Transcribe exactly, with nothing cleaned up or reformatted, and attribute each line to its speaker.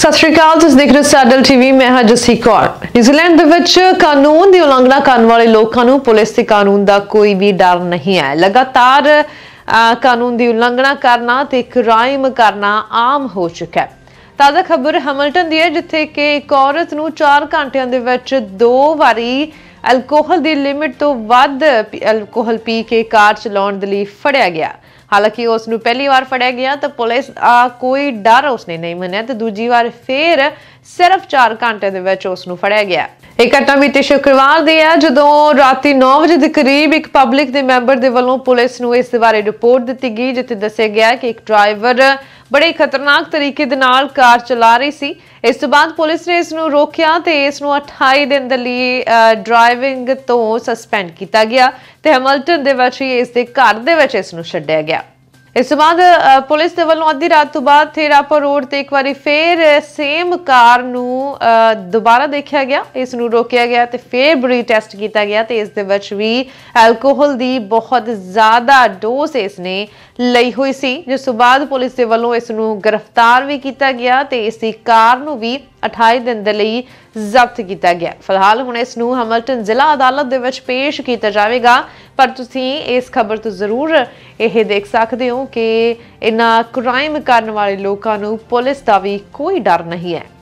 Speaker 1: सत श्री अकाल, तुसीं देख रहे हो सैडल टीवी। मैं हां जसी कौर। न्यूजीलैंड दे विच कानून की उलंघना करने वाले लोगों को पुलिस के कानून का कोई भी डर नहीं है। लगातार कानून की उलंघना करना ते क्राइम करना आम हो चुका है। ताज़ा खबर हैमिल्टन की है, जिथे कि एक औरत नूं चार घंटिਆਂ ਦੇ ਵਿੱਚ दो ਵਾਰੀ अल्कोहल की लिमिट तो वध अल्कोहल पी के कार चलाउण दे लई फड़िया गया। हालांकि उसनूं पहली बार फड़िया गया तो पुलिस आ कोई डर उसने नहीं मनिया ते दूजी बार फिर सिर्फ चार घंटे दे विच उसनूं फड़िया गया। एक घटना बीते शुक्रवार दी है, जदों राती नौ बजे के करीब एक पब्लिक के मैंबर के वलों पुलिस नूं इस बारे रिपोर्ट दी गई, जिथे दस्सिया गया कि एक ड्राइवर बड़े खतरनाक तरीके दे नाल कार चला रही सी। इस तो बाद पुलिस ने इसनूं रोकिया ते इसनूं अठाई दिन दे लई ड्राइविंग तो सस्पेंड किया गया ते हैमिल्टन दे विच ही इस दे घर दे विच इसनूं छड्डिया गया। इस बाद पुलिस के वलों अद्धी रात तो बाद थेरापा रोड ते एक बारी फिर सेम कार नूं दोबारा देखा गया, इसनूं रोकिया गया ते फिर बड़ी टेस्ट किया गया ते इस दे विच भी एल्कोहल दी बहुत ज़्यादा डोज इसने लई हुई सी, जिस तो बाद पुलिस के वलों इसनूं गिरफ्तार भी किया गया ते इसकी कार नूं भी अठाई दिन दे लई जब्त किया गया। फिलहाल हुण इसनूं हैमिल्टन जिला अदालत दे विच पेश किया जाएगा, पर तुसीं इस खबर तो जरूर यह देख सकते हो कि इन्हां क्राइम करने वाले लोगों नूं पुलिस का भी कोई डर नहीं है।